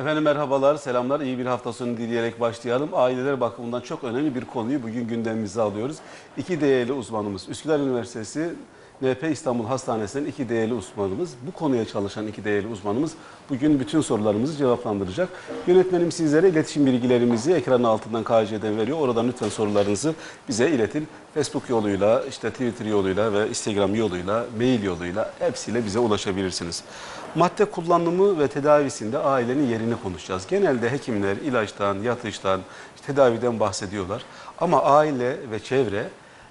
Efendim merhabalar, selamlar. İyi bir hafta sonu dileyerek başlayalım. Aileler bakımından çok önemli bir konuyu bugün gündemimize alıyoruz. İki değerli uzmanımız, Üsküdar Üniversitesi NP İstanbul Hastanesi'nin iki değerli uzmanımız, bu konuya çalışan iki değerli uzmanımız bugün bütün sorularımızı cevaplandıracak. Yönetmenim sizlere iletişim bilgilerimizi ekranın altından KC'den veriyor. Oradan lütfen sorularınızı bize iletin. Facebook yoluyla, Twitter yoluyla ve Instagram yoluyla, mail yoluyla hepsiyle bize ulaşabilirsiniz. Madde kullanımı ve tedavisinde ailenin yerini konuşacağız. Genelde hekimler ilaçtan, yatıştan, tedaviden bahsediyorlar. Ama aile ve çevre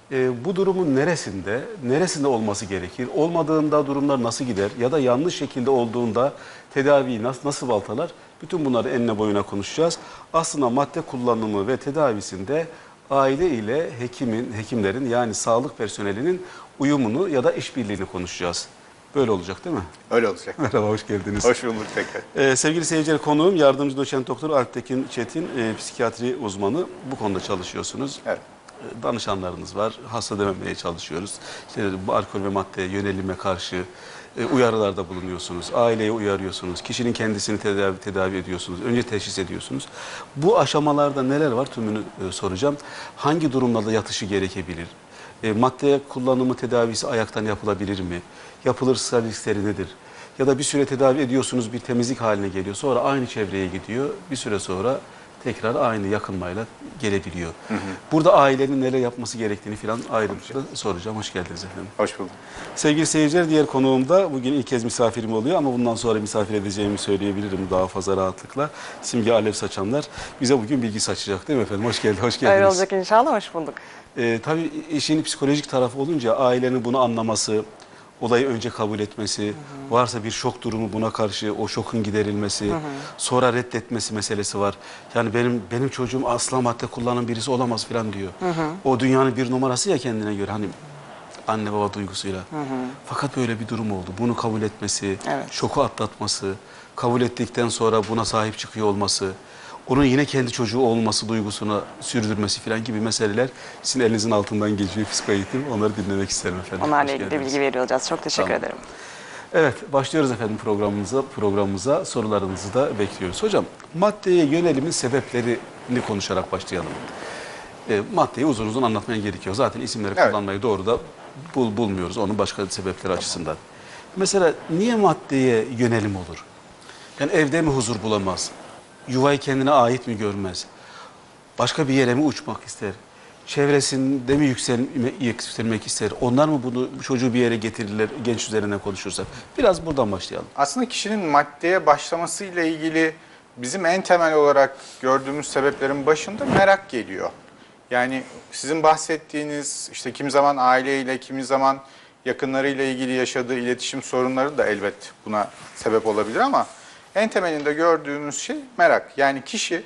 bu durumun neresinde olması gerekir? Olmadığında durumlar nasıl gider? Ya da yanlış şekilde olduğunda tedaviyi nasıl baltalar? Bütün bunları enine boyuna konuşacağız. Aslında madde kullanımı ve tedavisinde aile ile hekimlerin yani sağlık personelinin uyumunu ya da işbirliğini konuşacağız. Böyle olacak değil mi? Öyle olacak. Merhaba, hoş geldiniz. Hoş bulduk tekrar. Sevgili seyirciler, konuğum yardımcı doçent doktor Alptekin Çetin, psikiyatri uzmanı. Bu konuda çalışıyorsunuz. Evet. Danışanlarınız var. Hasta dememeye çalışıyoruz. Bu alkol ve maddeye yönelime karşı uyarılarda bulunuyorsunuz. Aileyi uyarıyorsunuz. Kişinin kendisini tedavi ediyorsunuz. Önce teşhis ediyorsunuz. Bu aşamalarda neler var tümünü soracağım. Hangi durumlarda yatışı gerekebilir? Madde kullanımı tedavisi ayaktan yapılabilir mi? Yapılırsa riskleri nedir? Ya da bir süre tedavi ediyorsunuz, bir temizlik haline geliyor. Sonra aynı çevreye gidiyor. Bir süre sonra tekrar aynı yakınmayla gelebiliyor. Burada ailenin neler yapması gerektiğini filan ayrıntılı soracağım. Hoş geldiniz efendim. Hoş bulduk. Sevgili seyirciler, diğer konuğum da bugün ilk kez misafirim oluyor ama bundan sonra misafir edeceğimi söyleyebilirim daha fazla rahatlıkla. Simge Alev Saçanlar bize bugün bilgi saçacak değil mi efendim? Hoş geldiniz. Öyle olacak inşallah, hoş bulduk. Tabii işin psikolojik tarafı olunca ailenin bunu anlaması, olayı önce kabul etmesi, varsa bir şok durumu buna karşı o şokun giderilmesi, sonra reddetmesi meselesi var. Yani benim çocuğum asla madde kullanan birisi olamaz falan diyor. O dünyanın bir numarası ya kendine göre hani anne baba duygusuyla. Fakat böyle bir durum oldu. Bunu kabul etmesi, şoku atlatması, kabul ettikten sonra buna sahip çıkıyor olması, onun yine kendi çocuğu olması duygusuna sürdürmesi falan gibi meseleler sizin elinizin altından geçiyor psikoeğitim. Onları dinlemek isterim efendim. Onlarla ilgili bilgi veriyor olacağız. Çok teşekkür ederim. Evet, başlıyoruz efendim programımıza. Sorularınızı da bekliyoruz. Hocam, maddeye yönelimin sebeplerini konuşarak başlayalım. Maddeyi uzun uzun anlatmaya gerekiyor. Zaten isimleri kullanmayı doğru da bulmuyoruz. Onun başka sebepleri açısından. Mesela niye maddeye yönelim olur? Yani evde mi huzur bulamaz? Yuvayı kendine ait mi görmez? Başka bir yere mi uçmak ister? Çevresinde mi yükselmek ister? Onlar mı bunu çocuğu bir yere getirirler genç üzerine konuşursak? Biraz buradan başlayalım. Aslında kişinin maddeye başlamasıyla ilgili bizim en temel olarak gördüğümüz sebeplerin başında merak geliyor. Yani sizin bahsettiğiniz işte kimi zaman aileyle, kimi zaman yakınlarıyla ilgili yaşadığı iletişim sorunları da elbet buna sebep olabilir ama en temelinde gördüğümüz şey merak. Yani kişi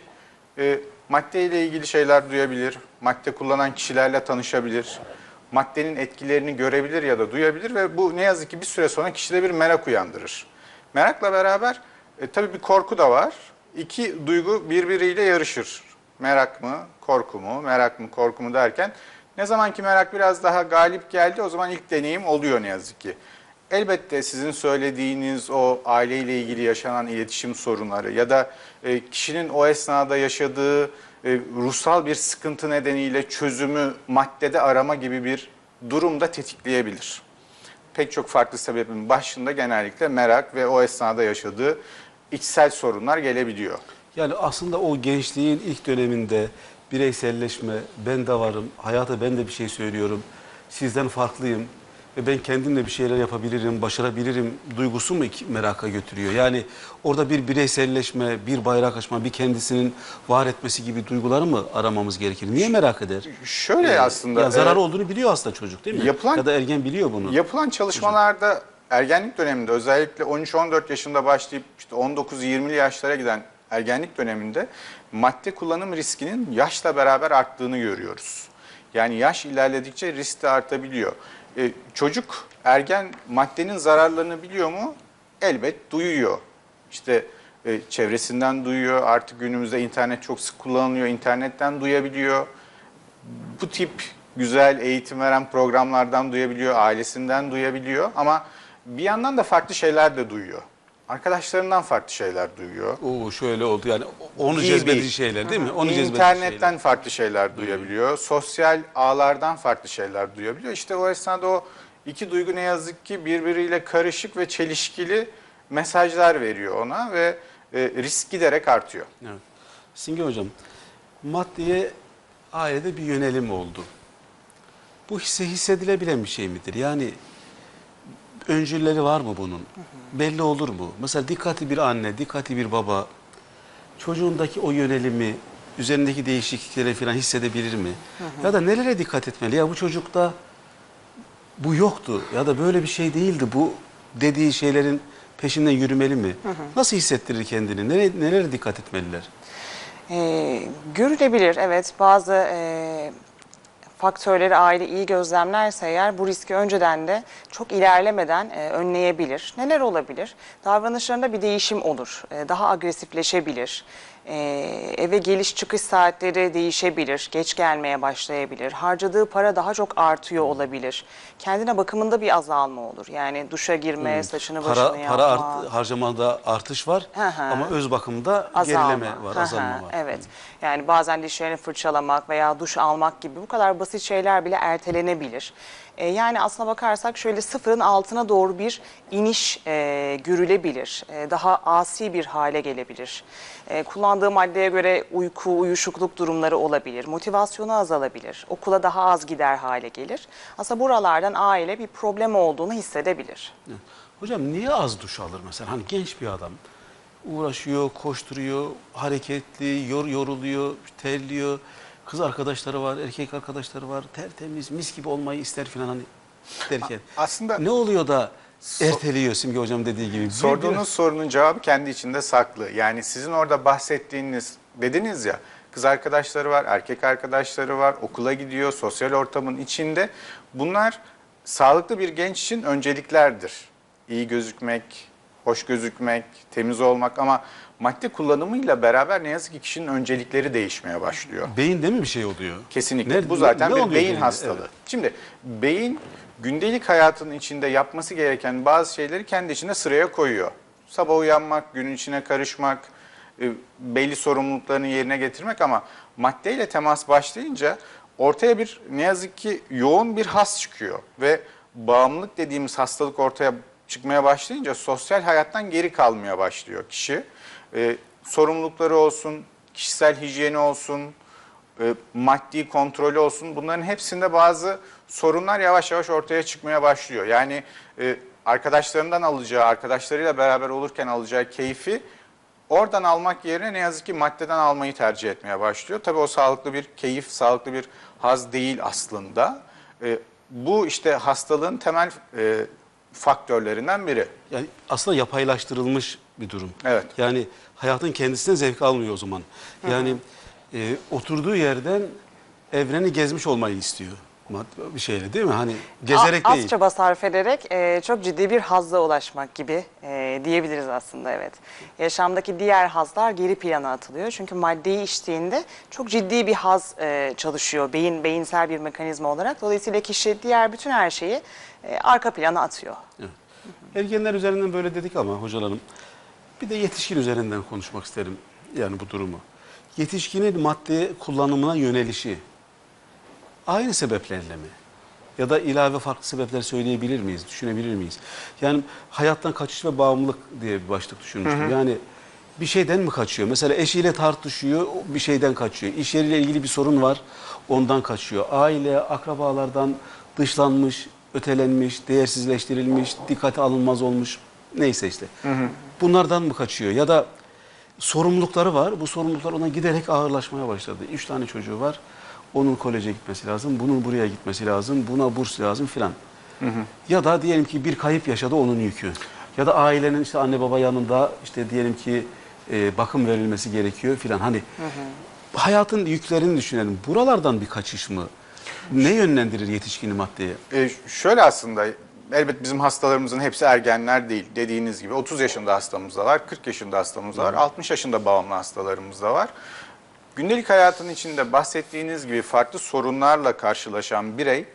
maddeyle ilgili şeyler duyabilir, madde kullanan kişilerle tanışabilir, maddenin etkilerini görebilir ya da duyabilir ve bu ne yazık ki bir süre sonra kişide bir merak uyandırır. Merakla beraber tabii bir korku da var. İki duygu birbiriyle yarışır. Merak mı, korku mu, merak mı, korku mu derken ne zaman ki merak biraz daha galip geldi o zaman ilk deneyim oluyor ne yazık ki. Elbette sizin söylediğiniz o aileyle ilgili yaşanan iletişim sorunları ya da kişinin o esnada yaşadığı ruhsal bir sıkıntı nedeniyle çözümü maddede arama gibi bir durumda tetikleyebilir. Pek çok farklı sebebin başında genellikle merak ve o esnada yaşadığı içsel sorunlar gelebiliyor. Yani aslında o gençliğin ilk döneminde bireyselleşme, ben de varım, hayata ben de bir şey söylüyorum, sizden farklıyım ve ben kendimle bir şeyler yapabilirim, başarabilirim duygusu mu meraka götürüyor? Yani orada bir bireyselleşme, bir bayrak açma, bir kendisinin var etmesi gibi duyguları mı aramamız gerekir? Niye merak eder? Şöyle aslında... Ya zarar olduğunu biliyor aslında çocuk değil mi? Ya da ergen biliyor bunu. Yapılan çalışmalarda ergenlik döneminde özellikle 13-14 yaşında başlayıp işte 19-20'li yaşlara giden ergenlik döneminde madde kullanım riskinin yaşla beraber arttığını görüyoruz. Yani yaş ilerledikçe risk de artabiliyor. Çocuk ergen maddenin zararlarını biliyor mu? Elbet duyuyor. İşte çevresinden duyuyor. Artık günümüzde internet çok sık kullanılıyor. İnternetten duyabiliyor. Bu tip güzel eğitim veren programlardan duyabiliyor. Ailesinden duyabiliyor. Ama bir yandan da farklı şeyler de duyuyor. arkadaşlarından farklı şeyler duyuyor. Oo, şöyle oldu yani onu Gibi. cezbedici şeyler değil mi? Onu cezbedici İnternetten şeyler. farklı şeyler duyabiliyor. Sosyal ağlardan farklı şeyler duyabiliyor. İşte o esnada o iki duygu ne yazık ki birbiriyle karışık ve çelişkili mesajlar veriyor ona ve risk giderek artıyor. Evet. Simge Hocam, maddeye ailede bir yönelim oldu. Bu hissedilebilen bir şey midir? Yani öncülleri var mı bunun? Belli olur mu? Mesela dikkatli bir anne, dikkatli bir baba çocuğundaki o yönelimi, üzerindeki değişiklikleri falan hissedebilir mi? Ya da nelere dikkat etmeli? Ya bu çocukta bu yoktu ya da böyle bir şey değildi. Bu dediği şeylerin peşinden yürümeli mi? Nasıl hissettirir kendini? Nelere dikkat etmeliler? Görülebilir, evet. Bazı faktörleri aile iyi gözlemlerse eğer bu riski önceden de çok ilerlemeden önleyebilir. Neler olabilir? Davranışlarında bir değişim olur. Daha agresifleşebilir. Eve geliş çıkış saatleri değişebilir. Geç gelmeye başlayabilir. Harcadığı para daha çok artıyor olabilir. Kendine bakımında bir azalma olur. Yani duşa girme, saçını başını yapma. Harcamada artış var ama öz bakımda Azalma. gerileme var, azalma var. Evet. Yani bazen dişlerini fırçalamak veya duş almak gibi bu kadar basit şeyler bile ertelenebilir. Yani aslına bakarsak şöyle sıfırın altına doğru bir iniş görülebilir. Daha asi bir hale gelebilir. Kullandığı maddeye göre uyku, uyuşukluk durumları olabilir. Motivasyonu azalabilir. Okula daha az gider hale gelir. Aslında buralardan aile bir problem olduğunu hissedebilir. Hocam niye az duş alır mesela? Hani genç bir adam uğraşıyor, koşturuyor, hareketli, yoruluyor, terliyor. Kız arkadaşları var, erkek arkadaşları var. Tertemiz, mis gibi olmayı ister falan hani derken. Aslında Ne oluyor da erteliyor Simge Hocam dediği gibi? sorduğunuz sorunun cevabı kendi içinde saklı. Yani sizin orada bahsettiğiniz, dediniz ya, kız arkadaşları var, erkek arkadaşları var, okula gidiyor, sosyal ortamın içinde. Bunlar sağlıklı bir genç için önceliklerdir. İyi gözükmek, hoş gözükmek, temiz olmak, ama madde kullanımıyla beraber ne yazık ki kişinin öncelikleri değişmeye başlıyor. Beyinde mi bir şey oluyor? Kesinlikle. Bu zaten ne bir oluyor beyin beyinde? hastalığı. Evet. Şimdi beyin gündelik hayatının içinde yapması gereken bazı şeyleri kendi içinde sıraya koyuyor. Sabah uyanmak, günün içine karışmak, belli sorumluluklarını yerine getirmek, ama maddeyle temas başlayınca ortaya bir ne yazık ki yoğun bir has çıkıyor ve bağımlılık dediğimiz hastalık ortaya çıkmaya başlayınca sosyal hayattan geri kalmaya başlıyor kişi. Sorumlulukları olsun, kişisel hijyeni olsun, maddi kontrolü olsun, bunların hepsinde bazı sorunlar yavaş yavaş ortaya çıkmaya başlıyor. Yani arkadaşlarından alacağı, arkadaşlarıyla beraber olurken alacağı keyfi oradan almak yerine ne yazık ki maddeden almayı tercih etmeye başlıyor. Tabii o sağlıklı bir keyif, sağlıklı bir haz değil aslında. Bu işte hastalığın temel faktörlerinden biri. Yani aslında yapaylaştırılmış bir durum. Evet. Yani hayatın kendisinden zevk almıyor o zaman. Yani oturduğu yerden evreni gezmiş olmayı istiyor. Bir şeyle değil mi? Hani gezerek değil. Az çaba sarf ederek çok ciddi bir hazza ulaşmak gibi diyebiliriz aslında, evet. Yaşamdaki diğer hazlar geri plana atılıyor. Çünkü maddeyi içtiğinde çok ciddi bir haz çalışıyor beyinsel bir mekanizma olarak. Dolayısıyla kişi diğer bütün her şeyi arka plana atıyor. Evet. Ergenler üzerinden böyle dedik ama hocalarım bir de yetişkin üzerinden konuşmak isterim yani bu durumu. Yetişkinin madde kullanımına yönelişi aynı sebeplerle mi? Ya da ilave farklı sebepler söyleyebilir miyiz, düşünebilir miyiz? Yani hayattan kaçış ve bağımlılık diye bir başlık düşünmüştüm. Yani bir şeyden mi kaçıyor? Mesela eşiyle tartışıyor, bir şeyden kaçıyor. İş yeriyle ilgili bir sorun var, ondan kaçıyor. Aile, akrabalardan dışlanmış, ötelenmiş, değersizleştirilmiş, dikkate alınmaz olmuş. Neyse işte. Bunlardan mı kaçıyor? Ya da sorumlulukları var. Bu sorumluluklar ona giderek ağırlaşmaya başladı. 3 tane çocuğu var. Onun koleje gitmesi lazım, bunun buraya gitmesi lazım, buna burs lazım filan. Ya da diyelim ki bir kayıp yaşadı, onun yükü. Ya da ailenin işte anne baba yanında işte diyelim ki bakım verilmesi gerekiyor filan. Hani hayatın yüklerini düşünelim. Buralardan bir kaçış mı? Ne yönlendirir yetişkini maddeye? Şöyle aslında, elbet bizim hastalarımızın hepsi ergenler değil. Dediğiniz gibi 30 yaşında hastamız da var, 40 yaşında hastamız da var, 60 yaşında bağımlı hastalarımız da var. Gündelik hayatın içinde bahsettiğiniz gibi farklı sorunlarla karşılaşan birey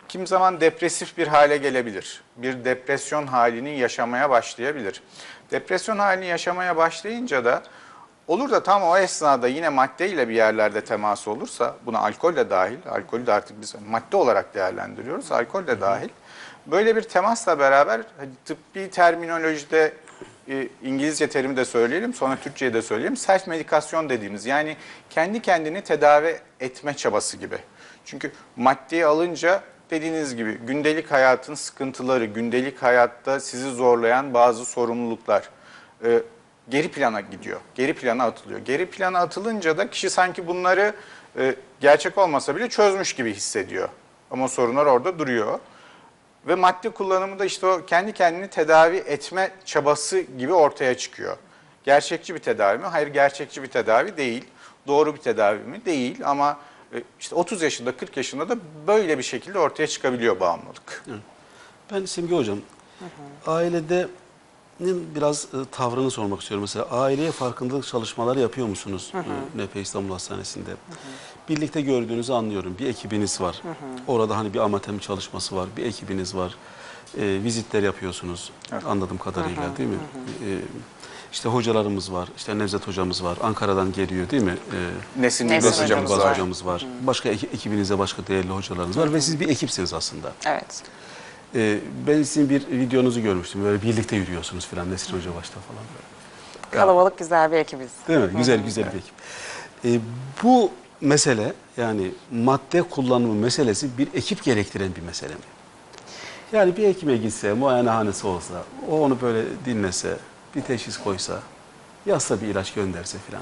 kim zaman depresif bir hale gelebilir. Bir depresyon halini yaşamaya başlayabilir. Depresyon halini yaşamaya başlayınca da olur da tam o esnada yine maddeyle bir yerlerde teması olursa, buna alkol de dahil, alkolü de artık biz madde olarak değerlendiriyoruz, alkol de dahil. Böyle bir temasla beraber tıbbi terminolojide İngilizce terimi de söyleyelim, sonra Türkçe'yi de söyleyelim. Self medikasyon dediğimiz, yani kendi kendini tedavi etme çabası gibi. Çünkü maddeyi alınca dediğiniz gibi gündelik hayatın sıkıntıları, gündelik hayatta sizi zorlayan bazı sorumluluklar geri plana gidiyor, geri plana atılıyor. Geri plana atılınca da kişi sanki bunları gerçek olmasa bile çözmüş gibi hissediyor. Ama sorunlar orada duruyor. Ve madde kullanımı da işte o kendi kendini tedavi etme çabası gibi ortaya çıkıyor. Gerçekçi bir tedavi mi? Hayır, gerçekçi bir tedavi değil. Doğru bir tedavi mi? Değil, ama işte 30 yaşında, 40 yaşında da böyle bir şekilde ortaya çıkabiliyor bağımlılık. Ben Simge Hocam, ailede biraz tavrını sormak istiyorum. Mesela aileye farkındalık çalışmaları yapıyor musunuz NP İstanbul Hastanesi'nde? Birlikte gördüğünüzü anlıyorum. Bir ekibiniz var. Orada hani bir amatem çalışması var. Bir ekibiniz var. Vizitler yapıyorsunuz anladığım kadarıyla, değil mi? İşte hocalarımız var. İşte Nevzat hocamız var. Ankara'dan geliyor, değil mi? Nesin hocamız Bazı var. hocamız var. Başka ekibinizde başka değerli hocalarınız var ve siz bir ekipsiniz aslında. Evet. Ben sizin bir videonuzu görmüştüm. Böyle birlikte yürüyorsunuz falan. Nesin Hoca başta falan böyle. Kalabalık güzel bir ekibiz. Değil mi? Güzel bir ekip. Bu mesele, yani madde kullanımı meselesi bir ekip gerektiren bir mesele mi? Yani bir hekime gitse, muayenehanesi olsa, o onu böyle dinlese, bir teşhis koysa, yazsa bir ilaç gönderse falan.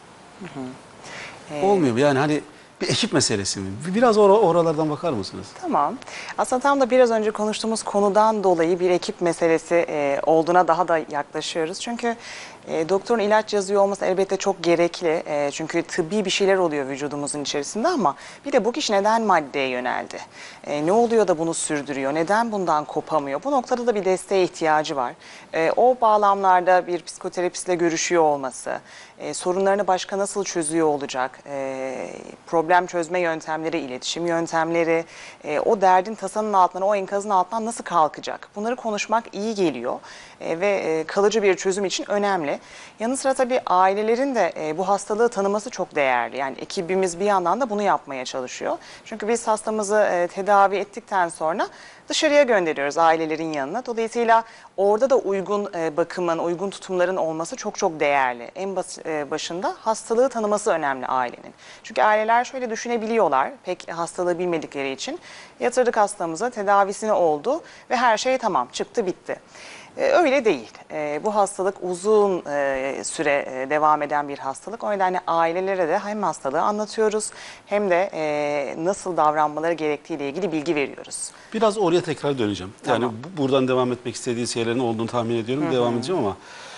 Olmuyor mu? Yani hani bir ekip meselesi mi? Biraz oralardan bakar mısınız? Tamam. Aslında tam da biraz önce konuştuğumuz konudan dolayı bir ekip meselesi olduğuna daha da yaklaşıyoruz. Çünkü doktorun ilaç yazıyor olması elbette çok gerekli. Çünkü tıbbi bir şeyler oluyor vücudumuzun içerisinde, ama bir de bu kişi neden maddeye yöneldi? Ne oluyor da bunu sürdürüyor? Neden bundan kopamıyor? Bu noktada da bir desteğe ihtiyacı var. O bağlamlarda bir psikoterapistle görüşüyor olması, sorunlarını başka nasıl çözüyor olacak, problem çözme yöntemleri, iletişim yöntemleri, o derdin tasanın altından, o enkazın altından nasıl kalkacak? Bunları konuşmak iyi geliyor ve kalıcı bir çözüm için önemli. Yanı sıra tabii ailelerin de bu hastalığı tanıması çok değerli. Yani ekibimiz bir yandan da bunu yapmaya çalışıyor. Çünkü biz hastamızı tedavi ettikten sonra dışarıya gönderiyoruz, ailelerin yanına. Dolayısıyla orada da uygun bakımın, uygun tutumların olması çok çok değerli. En başında hastalığı tanıması önemli ailenin. Çünkü aileler şöyle düşünebiliyorlar, pek hastalığı bilmedikleri için. Yatırdık hastamıza, tedavisine oldu ve her şey tamam, çıktı bitti. Öyle değil. Bu hastalık uzun süre devam eden bir hastalık. O nedenle ailelere de hem hastalığı anlatıyoruz hem de nasıl davranmaları gerektiğiyle ilgili bilgi veriyoruz. Biraz oraya tekrar döneceğim. Yani Tamam. buradan devam etmek istediği şeylerin olduğunu tahmin ediyorum. Devam edeceğim ama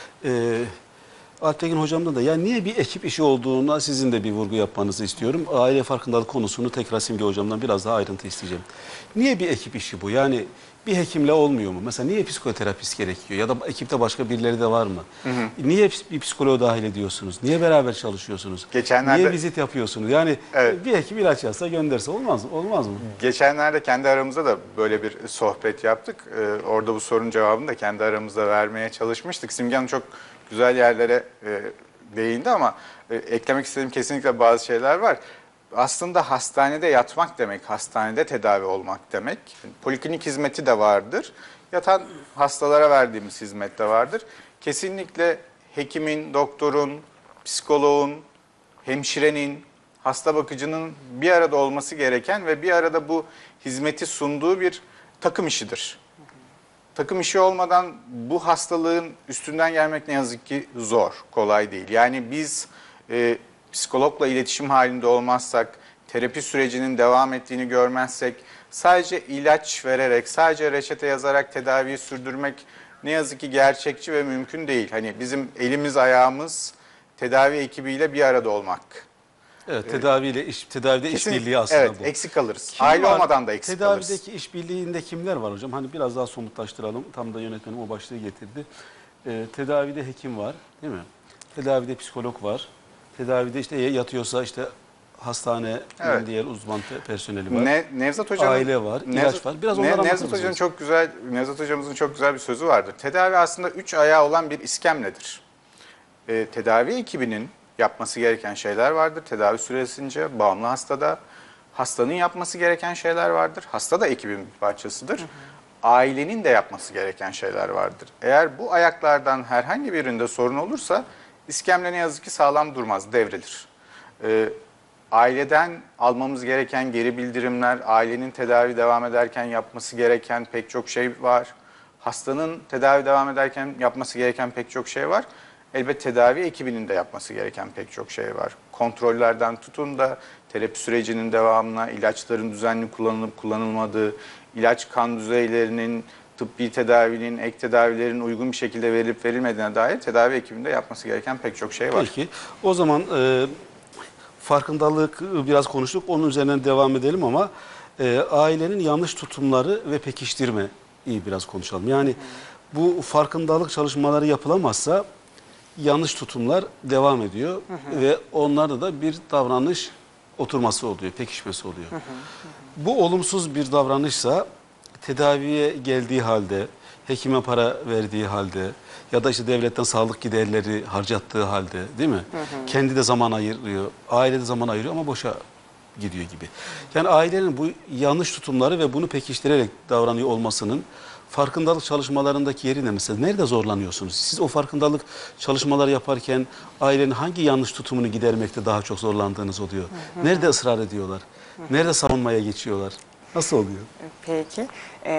Alptekin Hocam'dan da yani niye bir ekip işi olduğuna sizin de bir vurgu yapmanızı istiyorum. Aile farkındalık konusunu tekrar Simge Hocam'dan biraz daha ayrıntı isteyeceğim. Niye bir ekip işi bu? Yani bir hekimle olmuyor mu? Mesela niye psikoterapist gerekiyor? Ya da ekipte başka birileri de var mı? Niye bir psikoloğu dahil ediyorsunuz? Niye beraber çalışıyorsunuz? Niye vizit yapıyorsunuz? Yani bir hekim ilaç yazsa gönderse olmaz mı? Olmaz mı? Geçenlerde kendi aramızda da böyle bir sohbet yaptık. Orada bu sorunun cevabını da kendi aramızda vermeye çalışmıştık. Simge Hanım çok güzel yerlere değindi ama eklemek istediğim kesinlikle bazı şeyler var. Aslında hastanede yatmak demek, hastanede tedavi olmak demek. Poliklinik hizmeti de vardır. Yatan hastalara verdiğimiz hizmet de vardır. Kesinlikle hekimin, doktorun, psikoloğun, hemşirenin, hasta bakıcının bir arada olması gereken ve bir arada bu hizmeti sunduğu bir takım işidir. Takım işi olmadan bu hastalığın üstünden gelmek ne yazık ki zor, kolay değil. Yani biz psikologla iletişim halinde olmazsak, terapi sürecinin devam ettiğini görmezsek, sadece ilaç vererek, sadece reçete yazarak tedaviyi sürdürmek ne yazık ki gerçekçi ve mümkün değil. Hani bizim elimiz ayağımız tedavi ekibiyle bir arada olmak. Evet, tedavide işbirliği aslında evet, bu. eksik kalırız. Kim Aile var? olmadan da eksik kalırız. Tedavideki işbirliğinde kimler var hocam? Hani biraz daha somutlaştıralım. Tam da yönetmenim o başlığı getirdi. Tedavide hekim var, değil mi? Tedavide psikolog var. Tedavide işte yatıyorsa işte hastanenin Evet. diğer uzman personeli var. Nevzat Hocam'ın Aile var, ilaç var. Biraz onları anlatır Nevzat Hoca'nın mısınız? Nevzat Hocamızın çok güzel bir sözü vardır. Tedavi aslında 3 ayağı olan bir iskemledir. Tedavi ekibinin yapması gereken şeyler vardır. Tedavi süresince bağımlı hastada hastanın yapması gereken şeyler vardır. Hasta da ekibin bir parçasıdır. Ailenin de yapması gereken şeyler vardır. Eğer bu ayaklardan herhangi birinde sorun olursa iskemle ne yazık ki sağlam durmaz, devrilir. Aileden almamız gereken geri bildirimler, ailenin tedavi devam ederken yapması gereken pek çok şey var. Hastanın tedavi devam ederken yapması gereken pek çok şey var. Elbette tedavi ekibinin de yapması gereken pek çok şey var. Kontrollerden tutun da terapi sürecinin devamına, ilaçların düzenli kullanılıp kullanılmadığı, ilaç kan düzeylerinin, tıbbi tedavinin, ek tedavilerin uygun bir şekilde verilip verilmediğine dair tedavi ekibinde yapması gereken pek çok şey var. Peki. O zaman farkındalık biraz konuştuk. Onun üzerinden devam edelim ama ailenin yanlış tutumları ve pekiştirme iyi biraz konuşalım. Yani bu farkındalık çalışmaları yapılamazsa yanlış tutumlar devam ediyor ve onlarda da bir davranış oturması oluyor, pekişmesi oluyor. Bu olumsuz bir davranışsa tedaviye geldiği halde, hekime para verdiği halde ya da işte devletten sağlık giderleri harcattığı halde, değil mi? Kendi de zaman ayırıyor, aile de zaman ayırıyor ama boşa gidiyor gibi. Yani ailenin bu yanlış tutumları ve bunu pekiştirerek davranıyor olmasının farkındalık çalışmalarındaki yeri ne mesela? Nerede zorlanıyorsunuz? Siz o farkındalık çalışmaları yaparken ailenin hangi yanlış tutumunu gidermekte daha çok zorlandığınız oluyor? Nerede ısrar ediyorlar? Nerede savunmaya geçiyorlar? Nasıl oluyor? Peki.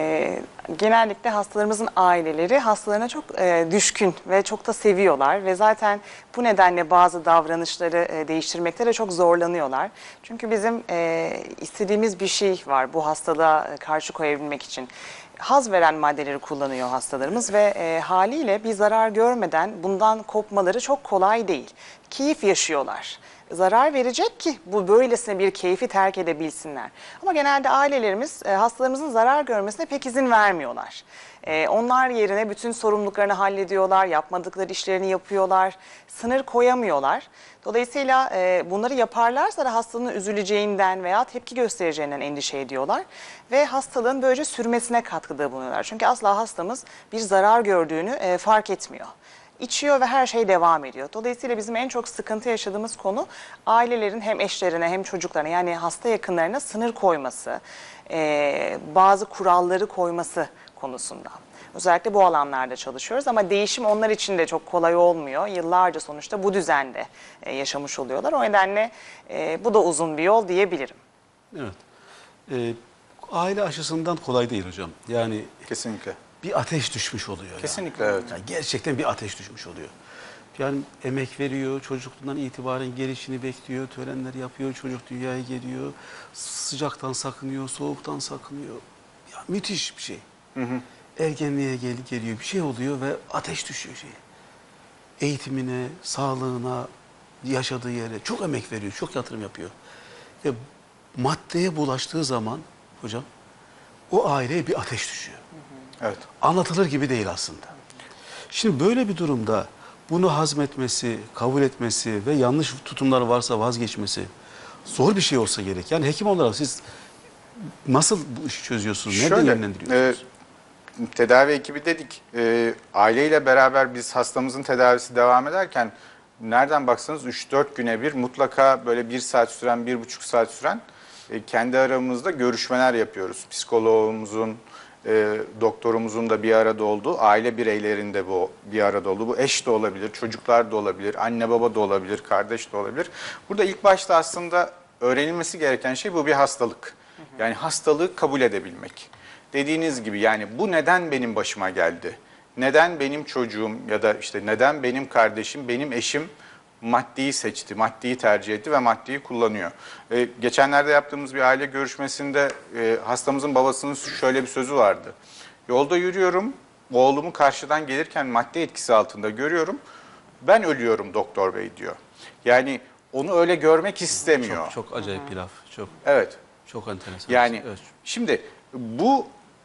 Genellikle hastalarımızın aileleri hastalarına çok düşkün ve çok da seviyorlar ve zaten bu nedenle bazı davranışları değiştirmekte de çok zorlanıyorlar. Çünkü bizim istediğimiz bir şey var bu hastalığa karşı koyabilmek için. Haz veren maddeleri kullanıyor hastalarımız ve haliyle bir zarar görmeden bundan kopmaları çok kolay değil. Keyif yaşıyorlar. Zarar verecek ki bu böylesine bir keyfi terk edebilsinler. Ama genelde ailelerimiz hastalarımızın zarar görmesine pek izin vermiyorlar. Onlar yerine bütün sorumluluklarını hallediyorlar, yapmadıkları işlerini yapıyorlar, sınır koyamıyorlar. Dolayısıyla bunları yaparlarsa da hastanın üzüleceğinden veya tepki göstereceğinden endişe ediyorlar. Ve hastalığın böylece sürmesine katkıda bulunuyorlar. Çünkü asla hastamız bir zarar gördüğünü fark etmiyor. İçiyor ve her şey devam ediyor. Dolayısıyla bizim en çok sıkıntı yaşadığımız konu ailelerin hem eşlerine hem çocuklarına yani hasta yakınlarına sınır koyması, bazı kuralları koyması konusunda. Özellikle bu alanlarda çalışıyoruz ama değişim onlar için de çok kolay olmuyor. Yıllarca sonuçta bu düzende yaşamış oluyorlar. O nedenle bu da uzun bir yol diyebilirim. Evet. Aile aşısından kolay değil hocam. Yani Kesinlikle. bir ateş düşmüş oluyor. Yani. Kesinlikle evet. Yani gerçekten bir ateş düşmüş oluyor. Yani emek veriyor, çocukluğundan itibaren gelişini bekliyor, törenler yapıyor, çocuk dünyaya geliyor, sıcaktan sakınıyor, soğuktan sakınıyor. Ya müthiş bir şey. Ergenliğe geliyor, bir şey oluyor ve ateş düşüyor şey. Eğitimine, sağlığına, yaşadığı yere çok emek veriyor, çok yatırım yapıyor. Ve maddeye bulaştığı zaman hocam o aileye bir ateş düşüyor. Evet. Anlatılır gibi değil aslında. Şimdi böyle bir durumda bunu hazmetmesi, kabul etmesi ve yanlış tutumlar varsa vazgeçmesi zor bir şey olsa gerek. Yani hekim olarak siz nasıl bu işi çözüyorsunuz? Nereden yönlendiriyorsunuz? Tedavi ekibi dedik. Aileyle beraber biz hastamızın tedavisi devam ederken nereden baksanız 3-4 güne bir mutlaka böyle 1 saat süren, 1,5 saat süren kendi aramızda görüşmeler yapıyoruz. Psikoloğumuzun, doktorumuzun da bir arada olduğu, aile bireylerinin de bu bir arada olduğu. Bu eş de olabilir, çocuklar da olabilir, anne baba da olabilir, kardeş de olabilir. Burada ilk başta aslında öğrenilmesi gereken şey bu bir hastalık. Yani hastalığı kabul edebilmek. Dediğiniz gibi yani bu neden benim başıma geldi? Neden benim çocuğum ya da işte neden benim kardeşim, benim eşim maddeyi seçti, maddeyi tercih etti ve maddeyi kullanıyor. Geçenlerde yaptığımız bir aile görüşmesinde hastamızın babasının şöyle bir sözü vardı. Yolda yürüyorum, oğlumu karşıdan gelirken madde etkisi altında görüyorum. Ben ölüyorum doktor bey diyor. Yani onu öyle görmek istemiyor. Çok acayip bir laf. Çok, Evet. çok enteresan. Yani Evet. şimdi bu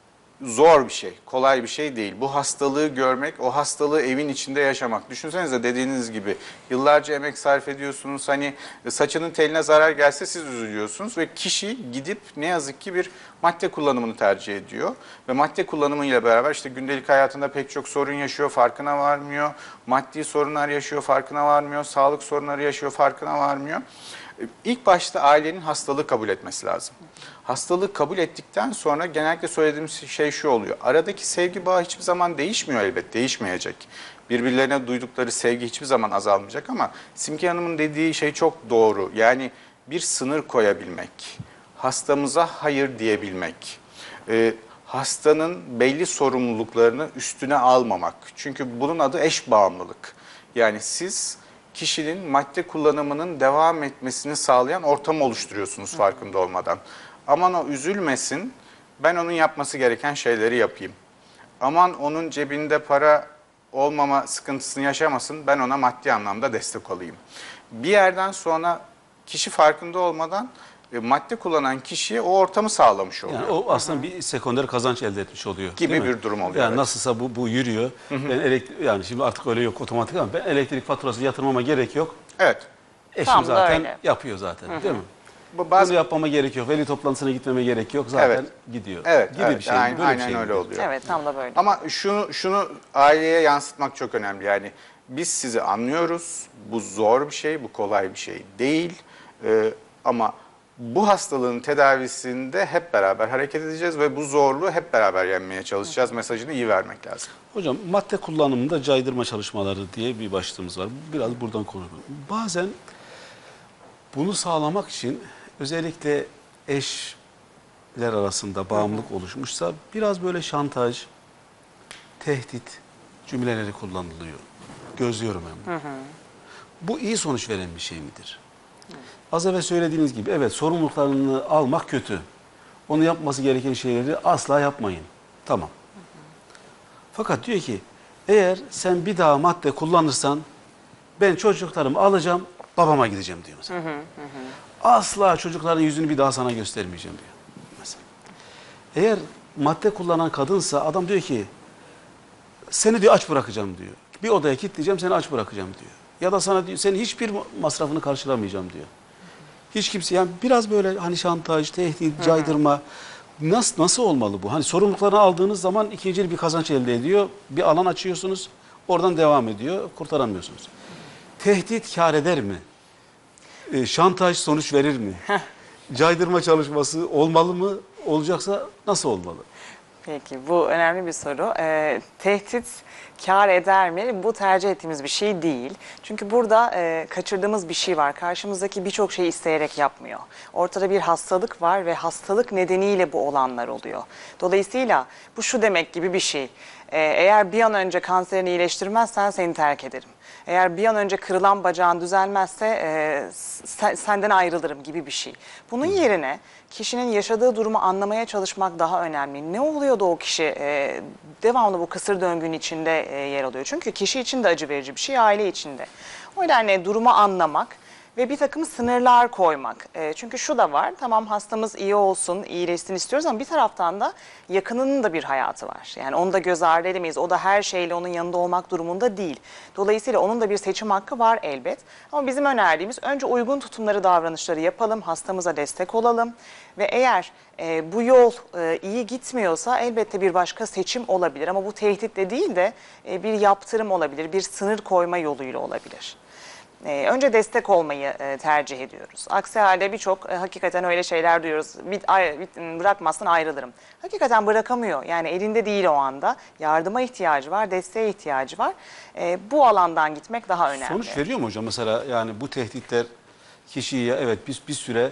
zor bir şey, kolay bir şey değil. Bu hastalığı görmek, o hastalığı evin içinde yaşamak. Düşünsenize dediğiniz gibi yıllarca emek sarf ediyorsunuz. Hani saçının teline zarar gelse siz üzülüyorsunuz ve kişi gidip ne yazık ki bir madde kullanımını tercih ediyor. Ve madde kullanımıyla beraber işte gündelik hayatında pek çok sorun yaşıyor, farkına varmıyor. Maddi sorunlar yaşıyor, farkına varmıyor. Sağlık sorunları yaşıyor, farkına varmıyor. İlk başta ailenin hastalığı kabul etmesi lazım. Hastalığı kabul ettikten sonra genellikle söylediğim şey şu oluyor. Aradaki sevgi bağı hiçbir zaman değişmiyor elbet, değişmeyecek. Birbirlerine duydukları sevgi hiçbir zaman azalmayacak ama Simge Hanım'ın dediği şey çok doğru. Yani bir sınır koyabilmek, hastamıza hayır diyebilmek, hastanın belli sorumluluklarını üstüne almamak. Çünkü bunun adı eş bağımlılık. Yani siz kişinin madde kullanımının devam etmesini sağlayan ortamı oluşturuyorsunuz farkında olmadan. Aman o üzülmesin, ben onun yapması gereken şeyleri yapayım. Aman onun cebinde para olmama sıkıntısını yaşamasın, ben ona maddi anlamda destek olayım. Bir yerden sonra kişi farkında olmadan madde kullanan kişiye o ortamı sağlamış oluyor. Yani o aslında bir sekonder kazanç elde etmiş oluyor. Gibi değil mi? bir durum oluyor. Yani evet. nasılsa bu yürüyor. Ben yani şimdi artık öyle yok otomatik ama ben elektrik faturası yatırmama gerek yok. Evet. Eşim Tam da zaten öyle. yapıyor zaten, değil mi? Bu bazı Bunu yapmama gerek yok. Veli toplantısına gitmeme gerek yok. Zaten Evet. gidiyor. evet, gibi evet, bir şey. aynen, Böyle bir aynen şey öyle midir? oluyor. Evet, tam da böyle. Ama şunu aileye yansıtmak çok önemli. Yani biz sizi anlıyoruz. Bu zor bir şey, bu kolay bir şey değil. Ama bu hastalığın tedavisinde hep beraber hareket edeceğiz ve bu zorluğu hep beraber yenmeye çalışacağız. Mesajını iyi vermek lazım. Hocam madde kullanımında caydırma çalışmaları diye bir başlığımız var. Biraz buradan konuşalım. Bazen bunu sağlamak için özellikle eşler arasında bağımlılık oluşmuşsa biraz böyle şantaj, tehdit cümleleri kullanılıyor. Gözlüyorum hem. Bu iyi sonuç veren bir şey midir? Az evvel söylediğiniz gibi evet sorumluluklarını almak kötü. Onu yapması gereken şeyleri asla yapmayın. Tamam. Fakat diyor ki eğer sen bir daha madde kullanırsan ben çocuklarımı alacağım babama gideceğim diyor mesela. Asla çocukların yüzünü bir daha sana göstermeyeceğim diyor. Mesela. Eğer madde kullanan kadınsa adam diyor ki seni diyor aç bırakacağım diyor. Bir odaya kilitleyeceğim seni aç bırakacağım diyor. Ya da sana diyor senin hiçbir masrafını karşılamayacağım diyor. Hiç kimse yani biraz böyle hani şantaj, tehdit, caydırma nasıl olmalı bu? Hani sorumluluklarını aldığınız zaman ikinci bir kazanç elde ediyor. Bir alan açıyorsunuz. Oradan devam ediyor. Kurtaramıyorsunuz. Tehdit kâr eder mi? Şantaj sonuç verir mi? Caydırma çalışması olmalı mı? Olacaksa nasıl olmalı? Peki bu önemli bir soru. Tehdit kâr eder mi? Bu tercih ettiğimiz bir şey değil. Çünkü burada kaçırdığımız bir şey var. Karşımızdaki birçok şeyi isteyerek yapmıyor. Ortada bir hastalık var ve hastalık nedeniyle bu olanlar oluyor. Dolayısıyla bu şu demek gibi bir şey. Eğer bir an önce kanserini iyileştirmezsen seni terk ederim. Eğer bir an önce kırılan bacağın düzelmezse senden ayrılırım gibi bir şey. Bunun yerine kişinin yaşadığı durumu anlamaya çalışmak daha önemli. Ne oluyor da o kişi devamlı bu kısır döngünün içinde yer alıyor? Çünkü kişi için de acı verici bir şey, aile için de. O nedenle durumu anlamak ve bir takım sınırlar koymak. Çünkü şu da var, tamam hastamız iyi olsun, iyileşsin istiyoruz ama bir taraftan da yakınının da bir hayatı var. Yani onu da göz ardı edemeyiz. O da her şeyle onun yanında olmak durumunda değil. Dolayısıyla onun da bir seçim hakkı var elbet. Ama bizim önerdiğimiz önce uygun tutumları, davranışları yapalım, hastamıza destek olalım. Ve eğer bu yol iyi gitmiyorsa elbette bir başka seçim olabilir. Ama bu tehditle değil de bir yaptırım olabilir, bir sınır koyma yoluyla olabilir. Önce destek olmayı tercih ediyoruz. Aksi halde birçok hakikaten öyle şeyler duyuyoruz. Bırakmazsan ayrılırım. Hakikaten bırakamıyor. Yani elinde değil o anda. Yardıma ihtiyacı var, desteğe ihtiyacı var. Bu alandan gitmek daha önemli. Sonuç veriyor mu hocam? Mesela yani bu tehditler kişiyi evet bir süre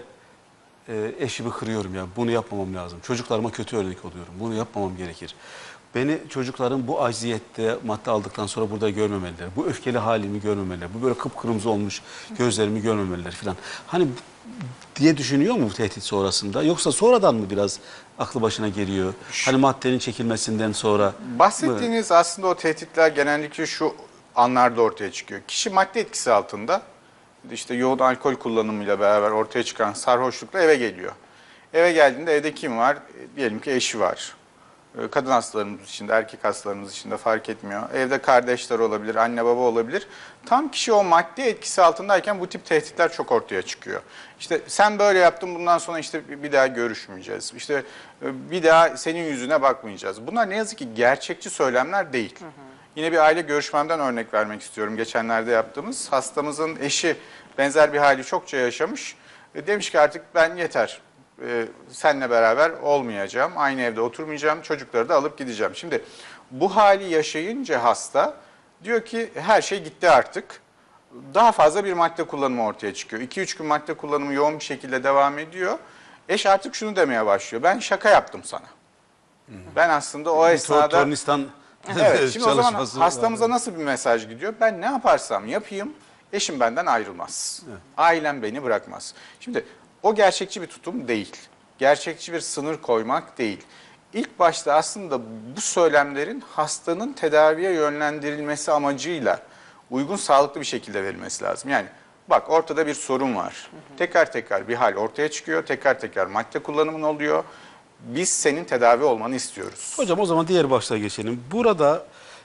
eşimi kırıyorum ya bunu yapmamam lazım. Çocuklarıma kötü örnek oluyorum. Bunu yapmamam gerekir. Beni çocuklarım bu acziyette madde aldıktan sonra burada görmemeliler. Bu öfkeli halimi görmemeliler. Bu böyle kıpkırmızı olmuş gözlerimi görmemeliler falan. Hani diye düşünüyor mu bu tehdit sonrasında? Yoksa sonradan mı biraz aklı başına geliyor? Hani maddenin çekilmesinden sonra mı? Bahsettiğiniz aslında o tehditler genellikle şu anlarda ortaya çıkıyor. Kişi madde etkisi altında işte yoğun alkol kullanımıyla beraber ortaya çıkan sarhoşlukla eve geliyor. Eve geldiğinde evde kim var? Diyelim ki eşi var. Kadın hastalarımız için de, erkek hastalarımız için de fark etmiyor. Evde kardeşler olabilir, anne baba olabilir. Tam kişi o madde etkisi altındayken bu tip tehditler çok ortaya çıkıyor. İşte sen böyle yaptın, bundan sonra işte bir daha görüşmeyeceğiz. İşte bir daha senin yüzüne bakmayacağız. Bunlar ne yazık ki gerçekçi söylemler değil. Yine bir aile görüşmemden örnek vermek istiyorum. Geçenlerde yaptığımız hastamızın eşi benzer bir hali çokça yaşamış. Demiş ki artık ben yeter. Seninle beraber olmayacağım, aynı evde oturmayacağım, çocukları da alıp gideceğim. Şimdi bu hali yaşayınca hasta diyor ki her şey gitti artık. Daha fazla bir madde kullanımı ortaya çıkıyor. 2-3 gün madde kullanımı yoğun bir şekilde devam ediyor. Eş artık şunu demeye başlıyor: ben şaka yaptım sana. Ben aslında o esnada... Tornistan Evet, şimdi o zaman çalışması hastamıza var. nasıl bir mesaj gidiyor? Ben ne yaparsam yapayım, eşim benden ayrılmaz. Evet. Ailem beni bırakmaz. Şimdi o gerçekçi bir tutum değil. Gerçekçi bir sınır koymak değil. İlk başta aslında bu söylemlerin hastanın tedaviye yönlendirilmesi amacıyla uygun, sağlıklı bir şekilde verilmesi lazım. Yani bak, ortada bir sorun var. Tekrar tekrar bir hal ortaya çıkıyor. Tekrar tekrar madde kullanımın oluyor. Biz senin tedavi olmanı istiyoruz. Hocam o zaman diğer başlığa geçelim. Burada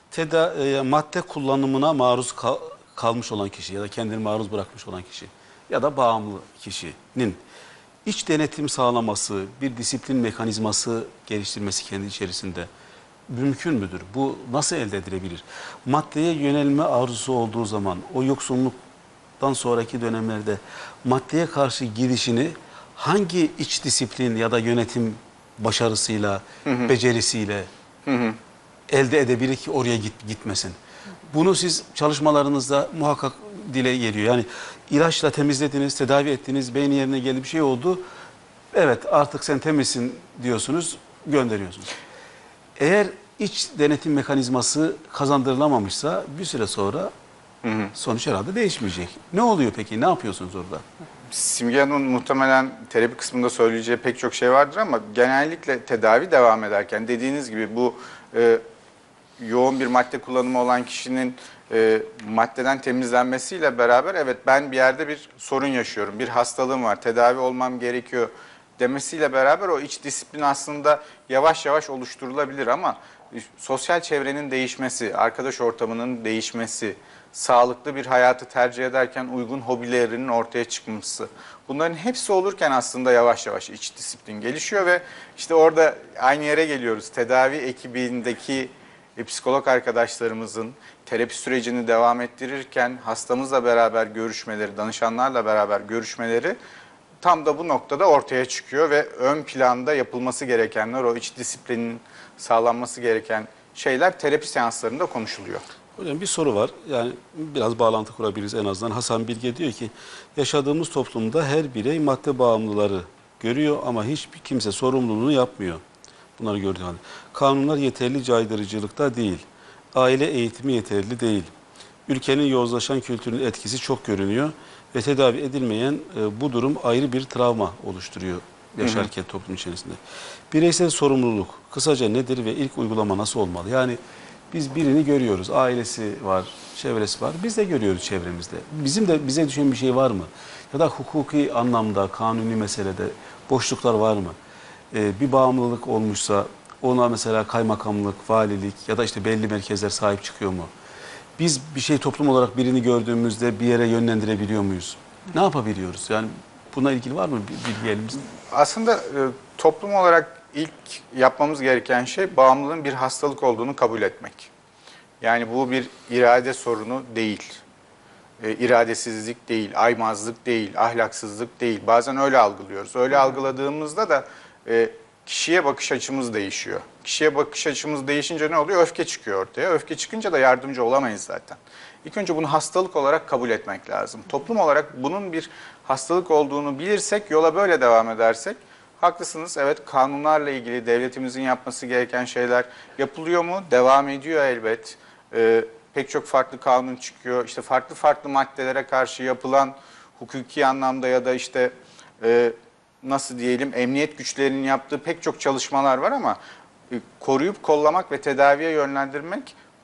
madde kullanımına maruz kalmış olan kişi ya da kendini maruz bırakmış olan kişi ya da bağımlı kişinin iç denetim sağlaması, bir disiplin mekanizması geliştirmesi kendi içerisinde mümkün müdür? Bu nasıl elde edilebilir? Maddeye yönelme arzusu olduğu zaman o yoksunluktan sonraki dönemlerde maddeye karşı gidişini hangi iç disiplin ya da yönetim başarısıyla, becerisiyle elde edebilir ki oraya gitmesin? Bunu siz çalışmalarınızda muhakkak dile geliyor. Yani ilaçla temizlediniz, tedavi ettiniz, beyin yerine geldi, bir şey oldu. Evet, artık sen temizsin diyorsunuz, gönderiyorsunuz. Eğer iç denetim mekanizması kazandırılamamışsa bir süre sonra sonuç herhalde değişmeyecek. Ne oluyor peki? Ne yapıyorsunuz orada? Simge Hanım'ın muhtemelen terapi kısmında söyleyeceği pek çok şey vardır ama genellikle tedavi devam ederken dediğiniz gibi bu yoğun bir madde kullanımı olan kişinin maddeden temizlenmesiyle beraber, evet ben bir yerde bir sorun yaşıyorum, bir hastalığım var, tedavi olmam gerekiyor demesiyle beraber o iç disiplin aslında yavaş yavaş oluşturulabilir ama sosyal çevrenin değişmesi, arkadaş ortamının değişmesi, sağlıklı bir hayatı tercih ederken uygun hobilerinin ortaya çıkması, bunların hepsi olurken aslında yavaş yavaş iç disiplin gelişiyor ve işte orada aynı yere geliyoruz. Tedavi ekibindeki psikolog arkadaşlarımızın terapi sürecini devam ettirirken hastamızla beraber görüşmeleri, danışanlarla beraber görüşmeleri tam da bu noktada ortaya çıkıyor ve ön planda yapılması gerekenler, o iç disiplinin sağlanması gereken şeyler terapi seanslarında konuşuluyor. Hocam bir soru var. Yani biraz bağlantı kurabiliriz en azından. Hasan Bilge diyor ki yaşadığımız toplumda her birey madde bağımlıları görüyor ama hiçbir kimse sorumluluğunu yapmıyor. Bunları gördüğü halde. Kanunlar yeterli caydırıcılıkta değil. Aile eğitimi yeterli değil. Ülkenin yozlaşan kültürün etkisi çok görünüyor ve tedavi edilmeyen bu durum ayrı bir travma oluşturuyor yaşarken toplum içerisinde. Bireysel sorumluluk kısaca nedir ve ilk uygulama nasıl olmalı? Yani biz birini görüyoruz, ailesi var, çevresi var. Biz de görüyoruz çevremizde. Bizim de bize düşen bir şey var mı? Ya da hukuki anlamda, kanuni meselede boşluklar var mı? Bir bağımlılık olmuşsa ona mesela kaymakamlık, valilik ya da işte belli merkezler sahip çıkıyor mu? Biz bir şey toplum olarak birini gördüğümüzde bir yere yönlendirebiliyor muyuz? Ne yapabiliyoruz? Yani buna ilgili var mı bilgi elimizde? Aslında toplum olarak ilk yapmamız gereken şey bağımlılığın bir hastalık olduğunu kabul etmek. Yani bu bir irade sorunu değil. İradesizlik değil, aymazlık değil, ahlaksızlık değil. Bazen öyle algılıyoruz. Öyle algıladığımızda da kişiye bakış açımız değişiyor. Kişiye bakış açımız değişince ne oluyor? Öfke çıkıyor ortaya. Öfke çıkınca da yardımcı olamayız zaten. İlk önce bunu hastalık olarak kabul etmek lazım. Toplum olarak bunun bir hastalık olduğunu bilirsek, yola böyle devam edersek, haklısınız. Evet, kanunlarla ilgili devletimizin yapması gereken şeyler yapılıyor mu? Devam ediyor elbet. Pek çok farklı kanun çıkıyor. İşte farklı farklı maddelere karşı yapılan hukuki anlamda ya da işte nasıl diyelim emniyet güçlerinin yaptığı pek çok çalışmalar var ama koruyup kollamak ve tedaviye yönlendirmek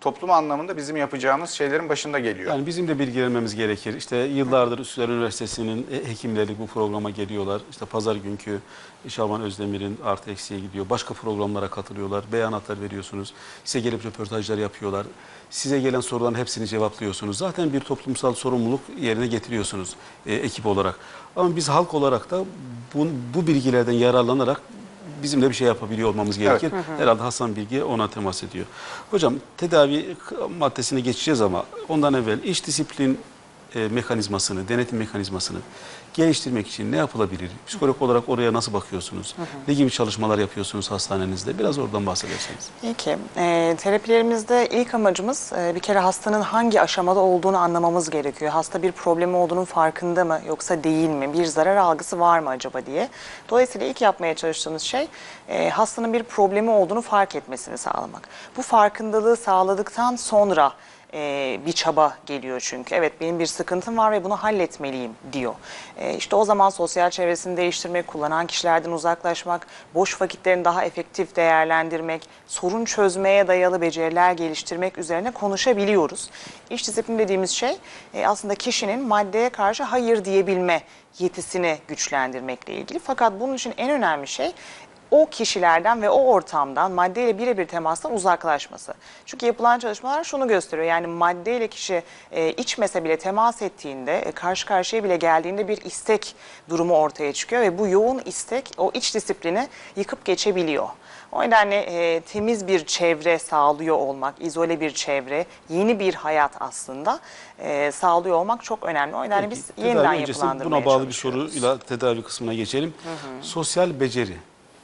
toplum anlamında bizim yapacağımız şeylerin başında geliyor. Yani bizim de bilgilenmemiz gerekir. İşte yıllardır Üsküdar Üniversitesi'nin hekimleri bu programa geliyorlar. İşte pazar günkü Şaban Özdemir'in artı eksiye gidiyor. Başka programlara katılıyorlar. Beyanatlar veriyorsunuz. Size gelip röportajlar yapıyorlar. Size gelen soruların hepsini cevaplıyorsunuz. Zaten bir toplumsal sorumluluk yerine getiriyorsunuz ekip olarak. Ama biz halk olarak da bu bilgilerden yararlanarak bizim de bir şey yapabiliyor olmamız gerekir. Evet. Herhalde Hasan Bilgi ona temas ediyor. Hocam tedavi maddesine geçeceğiz ama ondan evvel iç disiplin mekanizmasını, denetim mekanizmasını geliştirmek için ne yapılabilir? Psikolog olarak oraya nasıl bakıyorsunuz? Ne gibi çalışmalar yapıyorsunuz hastanenizde? Biraz oradan bahsederseniz. Peki. Terapilerimizde ilk amacımız bir kere hastanın hangi aşamada olduğunu anlamamız gerekiyor. Hasta bir problemi olduğunun farkında mı yoksa değil mi? Bir zarar algısı var mı acaba diye. Dolayısıyla ilk yapmaya çalıştığımız şey hastanın bir problemi olduğunu fark etmesini sağlamak. Bu farkındalığı sağladıktan sonra bir çaba geliyor çünkü. Evet, benim bir sıkıntım var ve bunu halletmeliyim diyor. İşte o zaman sosyal çevresini değiştirmek, kullanan kişilerden uzaklaşmak, boş vakitlerini daha efektif değerlendirmek, sorun çözmeye dayalı beceriler geliştirmek üzerine konuşabiliyoruz. İç disiplin dediğimiz şey aslında kişinin maddeye karşı hayır diyebilme yetisini güçlendirmekle ilgili. Fakat bunun için en önemli şey o kişilerden ve o ortamdan maddeyle birebir temastan uzaklaşması. Çünkü yapılan çalışmalar şunu gösteriyor. Yani maddeyle kişi içmese bile temas ettiğinde, karşı karşıya bile geldiğinde bir istek durumu ortaya çıkıyor ve bu yoğun istek o iç disiplini yıkıp geçebiliyor. O nedenle temiz bir çevre sağlıyor olmak, izole bir çevre, yeni bir hayat aslında sağlıyor olmak çok önemli. O nedenle biz Tedavi yeniden öncesi yapılandırmaya buna bağlı bir çalışıyoruz. soruyla tedavi kısmına geçelim. Sosyal beceri.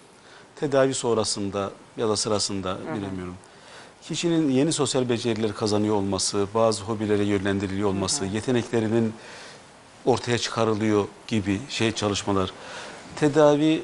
Tedavi sonrasında ya da sırasında bilemiyorum. Kişinin yeni sosyal beceriler kazanıyor olması, bazı hobilere yönlendiriliyor olması, yeteneklerinin ortaya çıkarılıyor gibi çalışmalar. Tedavi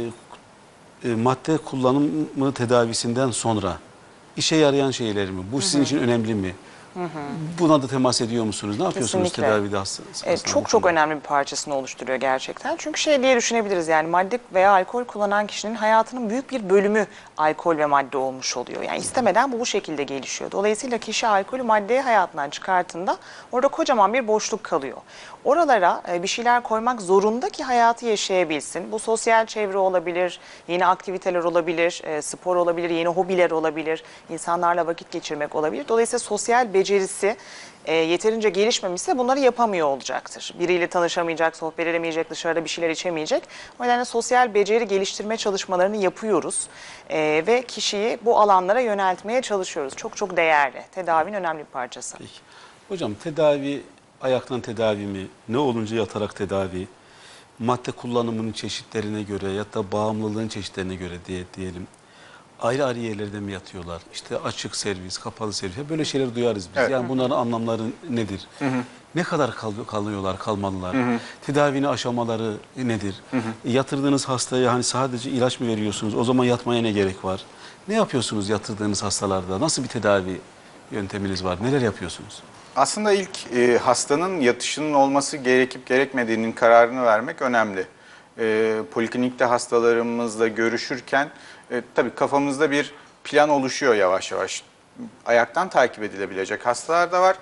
madde kullanımı tedavisinden sonra işe yarayan şeyler mi? Bu sizin için önemli mi? Buna da temas ediyor musunuz? Ne yapıyorsunuz Kesinlikle. tedavide sırasında? Çok önemli bir parçasını oluşturuyor gerçekten. Çünkü şey diye düşünebiliriz, yani madde veya alkol kullanan kişinin hayatının büyük bir bölümü alkol ve madde olmuş oluyor. Yani istemeden bu şekilde gelişiyor. Dolayısıyla kişi alkolü maddeyi hayatından çıkarttığında orada kocaman bir boşluk kalıyor. Oralara bir şeyler koymak zorunda ki hayatı yaşayabilsin. Bu sosyal çevre olabilir, yeni aktiviteler olabilir, spor olabilir, yeni hobiler olabilir, insanlarla vakit geçirmek olabilir. Dolayısıyla sosyal becerisi yeterince gelişmemişse bunları yapamıyor olacaktır. Biriyle tanışamayacak, sohbet edemeyecek, dışarıda bir şeyler içemeyecek. O nedenle sosyal beceri geliştirme çalışmalarını yapıyoruz ve kişiyi bu alanlara yöneltmeye çalışıyoruz. Çok değerli. Tedavinin önemli bir parçası. Peki. Hocam tedavi ayaktan tedavi mi? Ne olunca yatarak tedavi? Madde kullanımının çeşitlerine göre ya da bağımlılığın çeşitlerine göre diyelim. Ayrı ayrı yerlerde mi yatıyorlar? İşte açık servis, kapalı servis. Böyle şeyler duyarız biz. Evet. Yani bunların anlamları nedir? Ne kadar kalıyorlar, kalmalılar? Tedavinin aşamaları nedir? Yatırdığınız hastaya hani sadece ilaç mı veriyorsunuz? O zaman yatmaya ne gerek var? Ne yapıyorsunuz yatırdığınız hastalarda? Nasıl bir tedavi yönteminiz var? Neler yapıyorsunuz? Aslında ilk hastanın yatışının olması gerekip gerekmediğinin kararını vermek önemli. Poliklinikte hastalarımızla görüşürken tabii kafamızda bir plan oluşuyor yavaş yavaş. Ayaktan takip edilebilecek hastalar da var.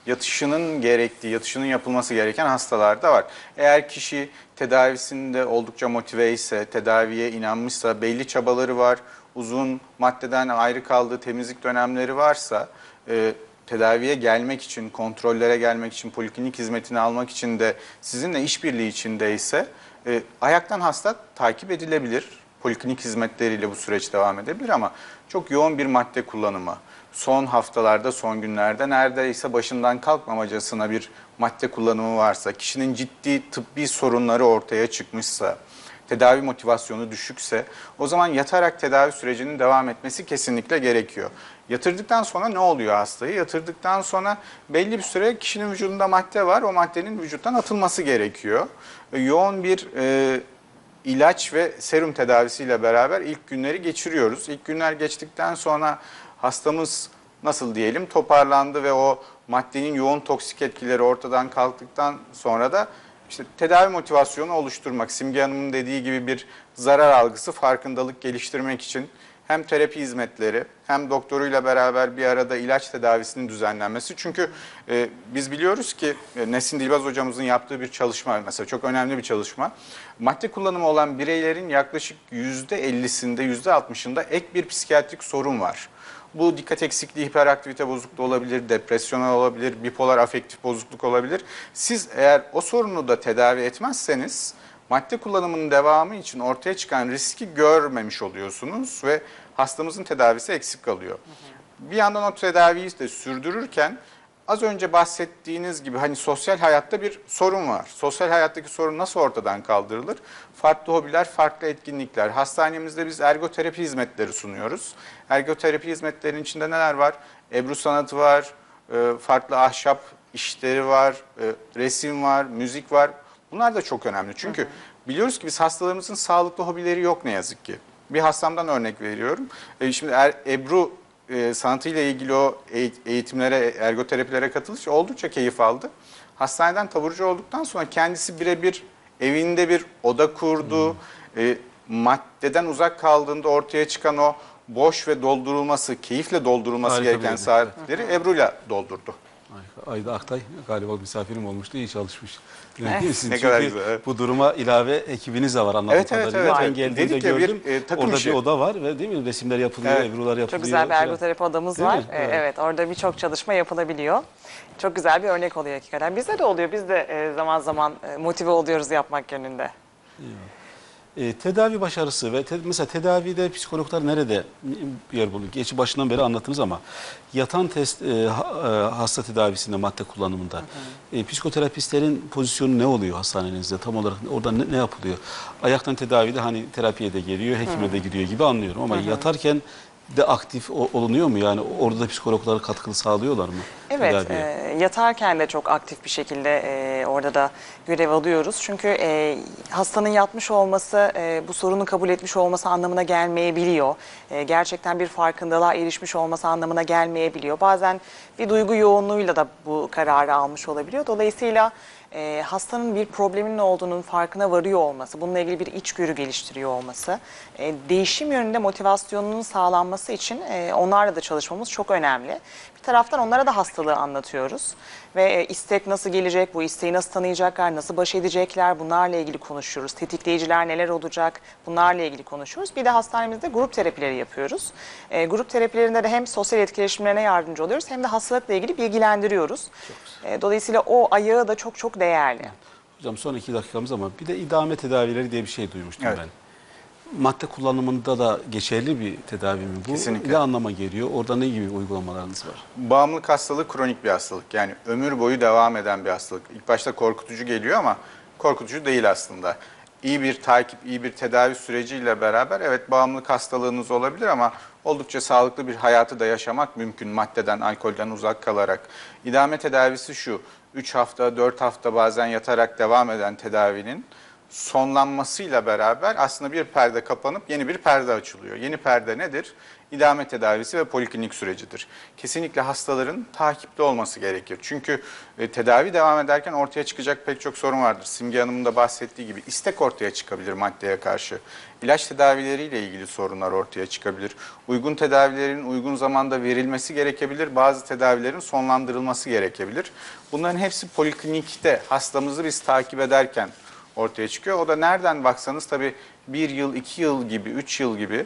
Yatışının yapılması gereken hastalar da var. Eğer kişi tedavisinde oldukça motive ise, tedaviye inanmışsa, belli çabaları var, uzun maddeden ayrı kaldığı temizlik dönemleri varsa, tedaviye gelmek için, kontrollere gelmek için, poliklinik hizmetini almak için de sizinle işbirliği içindeyse ayaktan hasta takip edilebilir. Poliklinik hizmetleriyle bu süreç devam edebilir ama çok yoğun bir madde kullanımı, son haftalarda, son günlerde neredeyse başından kalkmamacasına bir madde kullanımı varsa, kişinin ciddi tıbbi sorunları ortaya çıkmışsa, tedavi motivasyonu düşükse o zaman yatarak tedavi sürecinin devam etmesi kesinlikle gerekiyor. Yatırdıktan sonra ne oluyor hastayı? Yatırdıktan sonra belli bir süre kişinin vücudunda madde var. O maddenin vücuttan atılması gerekiyor. Yoğun bir ilaç ve serum tedavisiyle beraber ilk günleri geçiriyoruz. İlk günler geçtikten sonra hastamız nasıl diyelim toparlandı ve o maddenin yoğun toksik etkileri ortadan kalktıktan sonra da İşte tedavi motivasyonu oluşturmak, Simge Hanım'ın dediği gibi bir zarar algısı, farkındalık geliştirmek için hem terapi hizmetleri hem doktoruyla beraber bir arada ilaç tedavisinin düzenlenmesi. Çünkü biz biliyoruz ki Nesin Dilbaz hocamızın yaptığı bir çalışma, mesela çok önemli bir çalışma. Madde kullanımı olan bireylerin yaklaşık %50'sinde, %60'ında ek bir psikiyatrik sorun var. Bu dikkat eksikliği, hiperaktivite bozukluğu olabilir, depresyon olabilir, bipolar afektif bozukluk olabilir. Siz eğer o sorunu da tedavi etmezseniz madde kullanımının devamı için ortaya çıkan riski görmemiş oluyorsunuz ve hastamızın tedavisi eksik kalıyor. Bir yandan o tedaviyi de sürdürürken az önce bahsettiğiniz gibi hani sosyal hayatta bir sorun var. Sosyal hayattaki sorun nasıl ortadan kaldırılır? Farklı hobiler, farklı etkinlikler. Hastanemizde biz ergoterapi hizmetleri sunuyoruz. Ergoterapi hizmetlerinin içinde neler var? Ebru sanatı var, farklı ahşap işleri var, resim var, müzik var. Bunlar da çok önemli. Çünkü biliyoruz ki biz hastalarımızın sağlıklı hobileri yok ne yazık ki. Bir hastamdan örnek veriyorum. Şimdi Ebru sanatıyla ilgili o eğitimlere, ergoterapilere katılış oldukça keyif aldı. Hastaneden taburcu olduktan sonra kendisi birebir evinde bir oda kurdu. Maddeden uzak kaldığında ortaya çıkan o boş ve doldurulması, keyifle doldurulması Harika gereken bir saatleri Ebru'yla doldurdu. Ayda Aktay galiba misafirim olmuştu, iyi çalışmış. Sizin Ne kadar çünkü güzel, evet. bu duruma ilave ekibiniz de var anladığım Evet, evet, kadarıyla. evet. Ben geldiğimde Dedik ya, bir, gördüm. takım Orada işi. bir oda var ve değil mi? Resimler yapılıyor, Evet. ebrular yapılıyor. Çok güzel bir falan. ergoterapi odamız Değil var. mi? Evet. Evet, orada birçok çalışma yapılabiliyor. Çok güzel bir örnek oluyor hakikaten. Bizde de oluyor. Biz de zaman zaman motive oluyoruz yapmak yönünde. Tedavi başarısı ve mesela tedavide psikologlar nerede yer buluyor? Geçi başından beri anlattınız ama yatan hasta tedavisinde, madde kullanımında psikoterapistlerin pozisyonu ne oluyor hastanenizde? Tam olarak orada ne yapılıyor? Ayaktan tedavide hani terapiye de geliyor, hekime de gidiyor gibi anlıyorum ama yatarken de aktif olunuyor mu? Yani orada da psikologlar katkı sağlıyorlar mı? Evet, tedaviye? yatarken de çok aktif bir şekilde orada da görev alıyoruz. Çünkü hastanın yatmış olması, bu sorunu kabul etmiş olması anlamına gelmeyebiliyor. Gerçekten bir farkındalığa erişmiş olması anlamına gelmeyebiliyor. Bazen bir duygu yoğunluğuyla da bu kararı almış olabiliyor. Dolayısıyla hastanın bir probleminin olduğunun farkına varıyor olması, bununla ilgili bir içgörü geliştiriyor olması, değişim yönünde motivasyonunun sağlanması için onlarla da çalışmamız çok önemli. Bir taraftan onlara da hastalığı anlatıyoruz ve istek nasıl gelecek, bu isteği nasıl tanıyacaklar, nasıl baş edecekler, bunlarla ilgili konuşuyoruz. Tetikleyiciler neler olacak, bunlarla ilgili konuşuyoruz. Bir de hastanemizde grup terapileri yapıyoruz. Grup terapilerinde de hem sosyal etkileşimlerine yardımcı oluyoruz hem de hastalıkla ilgili bilgilendiriyoruz. Dolayısıyla o ayağı da çok çok değerli. Hocam son 2 dakikamız ama bir de idame tedavileri diye bir şey duymuştum Evet. ben. Madde kullanımında da geçerli bir tedavi mi bu? Kesinlikle. Ne anlama geliyor? Orada ne gibi uygulamalarınız var? Bağımlılık hastalığı kronik bir hastalık. Yani ömür boyu devam eden bir hastalık. İlk başta korkutucu geliyor ama korkutucu değil aslında. İyi bir takip, iyi bir tedavi süreciyle beraber evet bağımlılık hastalığınız olabilir ama oldukça sağlıklı bir hayatı da yaşamak mümkün maddeden, alkolden uzak kalarak. İdame tedavisi şu, 3 hafta, 4 hafta bazen yatarak devam eden tedavinin sonlanmasıyla beraber aslında bir perde kapanıp yeni bir perde açılıyor. Yeni perde nedir? İdame tedavisi ve poliklinik sürecidir. Kesinlikle hastaların takipte olması gerekir. Çünkü tedavi devam ederken ortaya çıkacak pek çok sorun vardır. Simge Hanım'ın da bahsettiği gibi istek ortaya çıkabilir maddeye karşı. İlaç tedavileriyle ilgili sorunlar ortaya çıkabilir. Uygun tedavilerin uygun zamanda verilmesi gerekebilir. Bazı tedavilerin sonlandırılması gerekebilir. Bunların hepsi poliklinikte hastamızı biz takip ederken ortaya çıkıyor. O da nereden baksanız tabii 1 yıl, 2 yıl gibi, 3 yıl gibi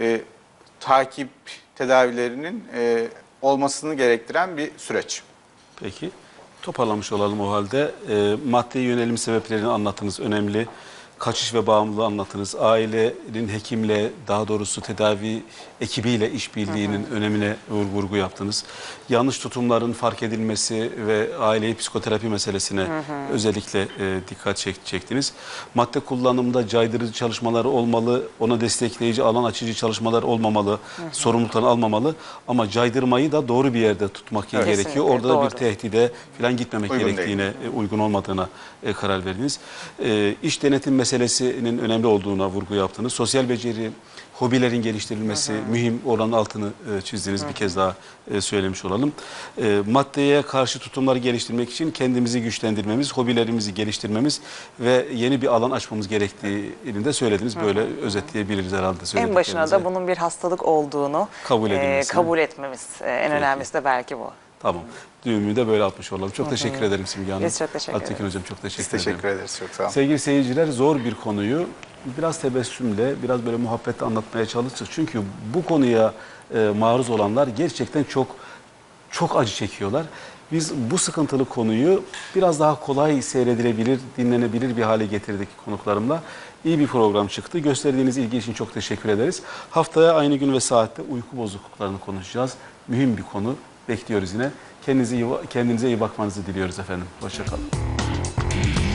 takip tedavilerinin olmasını gerektiren bir süreç. Peki toparlamış olalım o halde. Maddeye yönelim sebeplerini anlattınız, önemli. Kaçış ve bağımlılığı anlattınız. Ailenin hekimle, daha doğrusu tedavi ekibiyle işbirliğinin önemine vurgu yaptınız. Yanlış tutumların fark edilmesi ve aileyi psikoterapi meselesine özellikle dikkat çektiniz. Madde kullanımında caydırıcı çalışmalar olmalı, ona destekleyici, alan açıcı çalışmalar olmamalı, sorumluluklarını almamalı. Ama caydırmayı da doğru bir yerde tutmak gerekiyor. Kesinlikle, Orada da bir doğru. tehdide falan gitmemek Uygun gerektiğine, uygun olmadığına karar verdiniz. İş denetim meselesinin önemli olduğuna vurgu yaptınız. Sosyal beceri, hobilerin geliştirilmesi mühim, oranın altını çizdiniz, bir kez daha söylemiş olalım. Maddeye karşı tutumları geliştirmek için kendimizi güçlendirmemiz, hobilerimizi geliştirmemiz ve yeni bir alan açmamız gerektiğini de söylediniz. Böyle özetleyebiliriz herhalde. En başına da bunun bir hastalık olduğunu kabul etmemiz. En önemlisi de belki bu. Tamam. Düğümü de böyle atmış olalım. Çok teşekkür ederim Simge Hanım. Biz çok teşekkür ederiz. Alptekin Hocam çok teşekkür Biz ederim. teşekkür ederiz. Çok sağ olun. Sevgili seyirciler, zor bir konuyu biraz tebessümle, biraz böyle muhabbetle anlatmaya çalıştık. Çünkü bu konuya maruz olanlar gerçekten çok acı çekiyorlar. Biz bu sıkıntılı konuyu biraz daha kolay seyredilebilir, dinlenebilir bir hale getirdik konuklarımla. İyi bir program çıktı. Gösterdiğiniz ilgi için çok teşekkür ederiz. Haftaya aynı gün ve saatte uyku bozukluklarını konuşacağız. Mühim bir konu. Bekliyoruz yine. Kendinize iyi bakmanızı diliyoruz efendim. Hoşça kalın.